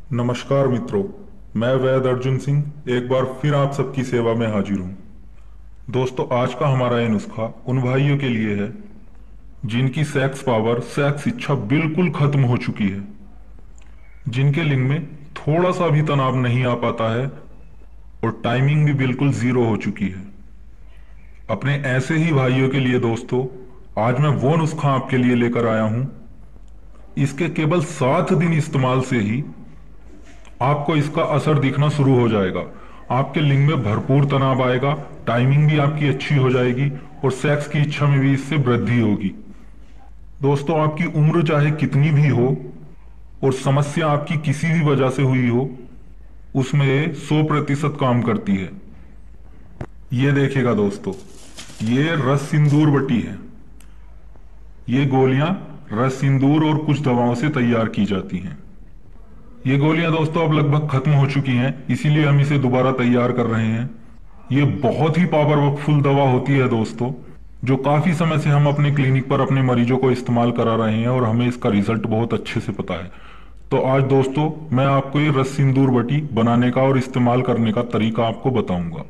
नमस्कार मित्रों, मैं वैद अर्जुन सिंह एक बार फिर आप सबकी सेवा में हाजिर हूँ। दोस्तों, आज का हमारा ये नुस्खा उन भाइयों के लिए है जिनकी सेक्स पावर, सेक्स इच्छा बिल्कुल खत्म हो चुकी है, जिनके लिंग में थोड़ा सा भी तनाव नहीं आ पाता है और टाइमिंग भी बिल्कुल जीरो हो चुकी है। अपने ऐसे ही भाइयों के लिए दोस्तों, आज मैं वो नुस्खा आपके लिए लेकर आया हूं। इसके केवल 7 दिन इस्तेमाल से ही आपको इसका असर दिखना शुरू हो जाएगा। आपके लिंग में भरपूर तनाव आएगा, टाइमिंग भी आपकी अच्छी हो जाएगी और सेक्स की इच्छा में भी इससे वृद्धि होगी। दोस्तों, आपकी उम्र चाहे कितनी भी हो और समस्या आपकी किसी भी वजह से हुई हो, उसमें ये 100% काम करती है। ये देखिएगा दोस्तों, ये रस सिंदूर बटी है। ये गोलियां रस सिंदूर और कुछ दवाओं से तैयार की जाती हैं। ये गोलियां दोस्तों अब लगभग खत्म हो चुकी हैं, इसीलिए हम इसे दोबारा तैयार कर रहे हैं। ये बहुत ही पावरफुल दवा होती है दोस्तों, जो काफी समय से हम अपने क्लिनिक पर अपने मरीजों को इस्तेमाल करा रहे हैं और हमें इसका रिजल्ट बहुत अच्छे से पता है। तो आज दोस्तों मैं आपको ये रस सिंदूर बटी बनाने का और इस्तेमाल करने का तरीका आपको बताऊंगा।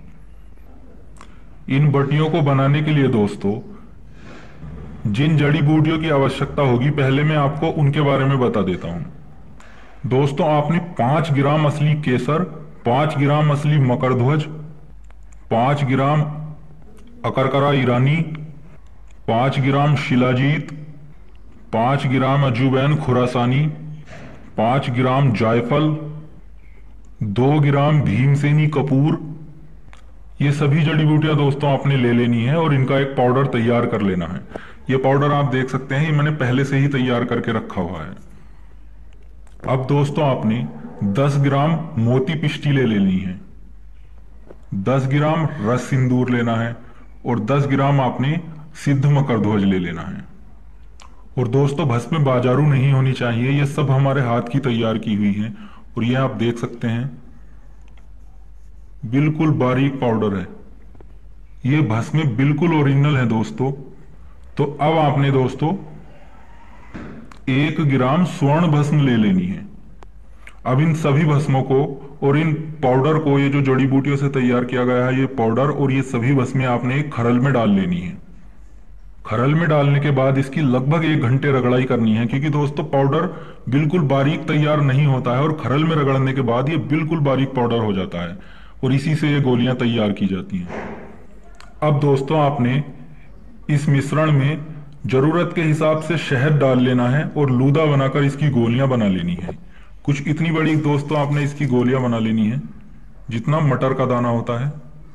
इन बटियों को बनाने के लिए दोस्तों जिन जड़ी बूटियों की आवश्यकता होगी, पहले मैं आपको उनके बारे में बता देता हूं। दोस्तों, आपने 5 ग्राम असली केसर, 5 ग्राम असली मकरध्वज, 5 ग्राम अकरकरा ईरानी, 5 ग्राम शिलाजीत, 5 ग्राम अजूबैन खुरासानी, 5 ग्राम जायफल, 2 ग्राम भीमसेनी कपूर, ये सभी जड़ी बूटियां दोस्तों आपने ले लेनी है और इनका एक पाउडर तैयार कर लेना है। ये पाउडर आप देख सकते हैं, ये मैंने पहले से ही तैयार करके रखा हुआ है। अब दोस्तों आपने 10 ग्राम मोती पिष्टी ले लेनी है, 10 ग्राम रस सिंदूर लेना है और 10 ग्राम आपने सिद्ध मकरध्वज ले लेना है। और दोस्तों भस्म बाजारू नहीं होनी चाहिए, ये सब हमारे हाथ की तैयार की हुई है और ये आप देख सकते हैं बिल्कुल बारीक पाउडर है। ये भस्म बिल्कुल ओरिजिनल है दोस्तों। तो अब आपने दोस्तों 1 ग्राम स्वर्ण भस्म ले लेनी है। अब इन सभी भस्मों को और इन पाउडर को, ये जो जड़ी बूटियों से तैयार किया गया है ये पाउडर और ये सभी भस्में आपने एक खरल में डाल लेनी है। खरल में डालने के बाद इसकी लगभग 1 घंटे रगड़ाई करनी है, क्योंकि दोस्तों पाउडर बिल्कुल बारीक तैयार नहीं होता है और खरल में रगड़ने के बाद ये बिल्कुल बारीक पाउडर हो जाता है और इसी से ये गोलियां तैयार की जाती हैं। अब दोस्तों आपने इस मिश्रण में जरूरत के हिसाब से शहद डाल लेना है और लूदा बनाकर इसकी गोलियां बना लेनी है। कुछ इतनी बड़ी दोस्तों आपने इसकी गोलियां बना लेनी है जितना मटर का दाना होता है,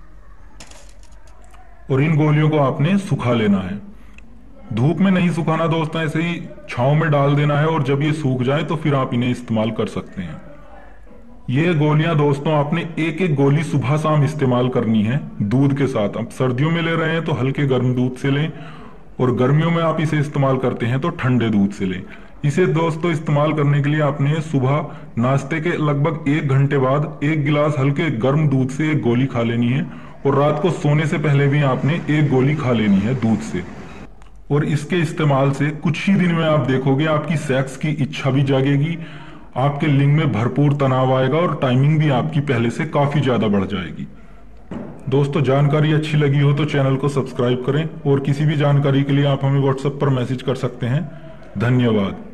और इन गोलियों को आपने सुखा लेना है। धूप में नहीं सुखाना दोस्तों, ऐसे ही छांव में डाल देना है और जब ये सूख जाए तो फिर आप इन्हें इस्तेमाल कर सकते हैं। ये गोलियां दोस्तों आपने एक एक गोली सुबह शाम इस्तेमाल करनी है दूध के साथ। अब सर्दियों में ले रहे हैं तो हल्के गर्म दूध से लें और गर्मियों में आप इसे इस्तेमाल करते हैं तो ठंडे दूध से लें। इसे दोस्तों इस्तेमाल करने के लिए आपने सुबह नाश्ते के लगभग 1 घंटे बाद 1 गिलास हल्के गर्म दूध से 1 गोली खा लेनी है और रात को सोने से पहले भी आपने 1 गोली खा लेनी है दूध से। और इसके इस्तेमाल से कुछ ही दिन में आप देखोगे आपकी सेक्स की इच्छा भी जागेगी, आपके लिंग में भरपूर तनाव आएगा और टाइमिंग भी आपकी पहले से काफी ज्यादा बढ़ जाएगी। दोस्तों, जानकारी अच्छी लगी हो तो चैनल को सब्सक्राइब करें और किसी भी जानकारी के लिए आप हमें व्हाट्सएप पर मैसेज कर सकते हैं। धन्यवाद।